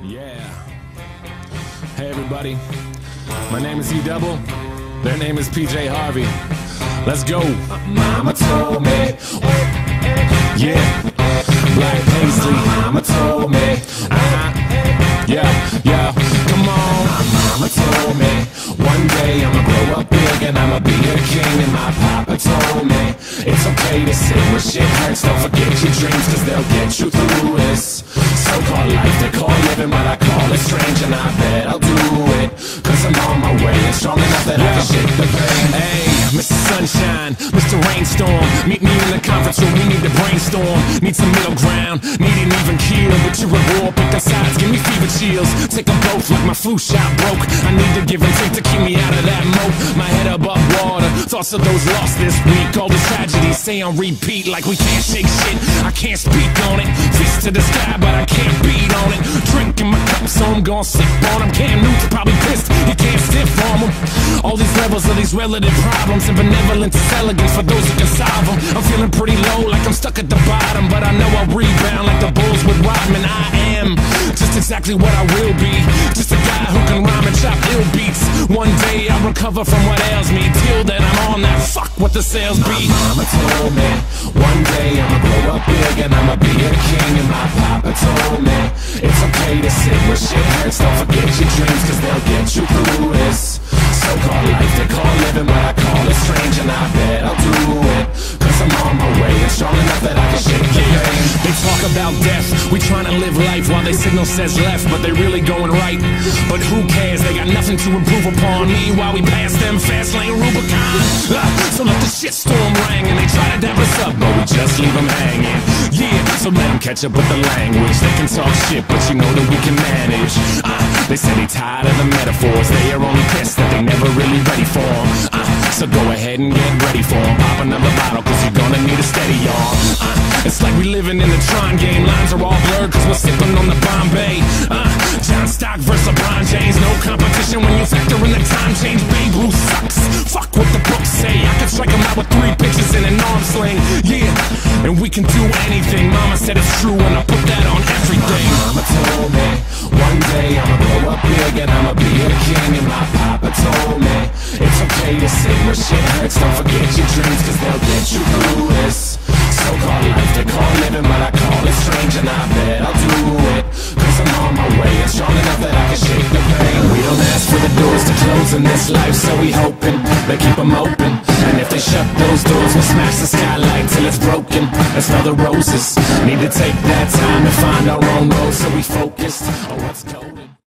Yeah. Hey everybody, my name is E-Double, their name is PJ Harvey. Let's go. Mama told me. Yeah. Black Paisley. Mama told me. Yeah. Come on. Mama told me one day I'ma grow up big and I'ma be a king. And my papa told me it's okay to sit where shit hurts. Don't forget your dreams, cause they'll get you through this so-called life they call living, but I call it strange. And I bet I'll do it, cause I'm on my way and strong enough that I can shake the pain. Hey, Mr. Sunshine, Mr. Rainstorm, meet me in the conference room, we need to brainstorm. Need some middle ground, need an even keel. But you're at war, pick up sides, give me fever chills. Take them both like my flu shot broke. I need to give and take to keep me out of that moat. My head above water, thoughts of those lost this week. All the tragedies say on repeat, like we can't shake shit, I can't speak on it. Fist to the sky, but I can't beat on it. Drinking my cup, so I'm gon' sip on him. Cam Newton's probably pissed, he can't stiff on him. All these levels of these relative problems, and benevolence is elegance for those who can solve them. I'm feeling pretty low, like I'm stuck at the bottom, but I know I'll rebound like the Bulls with Rodman. I am just exactly what I will be, just a guy who can rhyme and chop ill beats. One day I'll recover from what ails me. Till then I'm on that fuck what the sales be. My mama told me one day I'ma grow up big and I'ma be a king. And my papa told me it's okay to sit where shit hurts. Don't forget your dreams, cause they'll get you through this so-called life they call living, but I call it strange. And I bet I'll do it, cause I'm on my way and strong enough that I can shake the pain. They talk about death, we tryna live life while they signal says left, but they really going right. But who cares, they got nothing to improve upon. Meanwhile we pass them fast lane Rubicon. So let the shitstorm ring and they try to dap us up, but we just leave them hanging. Yeah, so let them catch up with the language. They can talk shit, but you know that we can manage. They say they tired of the metaphors, they are only pissed that they never really ready for them. So go ahead and get ready for them. Pop another bottle, cause you're gonna need a steady arm. It's like we living in the Tron game. Lines are all blurred cause we're sipping on the Bombay. John Stock versus LeBron James. No competition when you factor in the time change. Babe Ruth sucks, fuck what the books say. I can strike him out with 3 pitches in an arm sling. Yeah, and we can do anything. Mama said it's true and I put that on everything. Mama told me one day I'ma grow up big and I'ma be a king. And my papa told me it's okay to sit where shit hurts. Don't forget your dreams, cause they'll get you through this so-called life they call living, but I call it strange. And I bet I'll do it, cause I'm on my way and strong enough that I can shake the pain. We don't ask for the doors to close in this life, so we hoping they keep them open. And if they shut those doors, we'll smash the skylight till it's broken. Let's smell the roses, need to take that time and find our own road, so we focused on what's golden.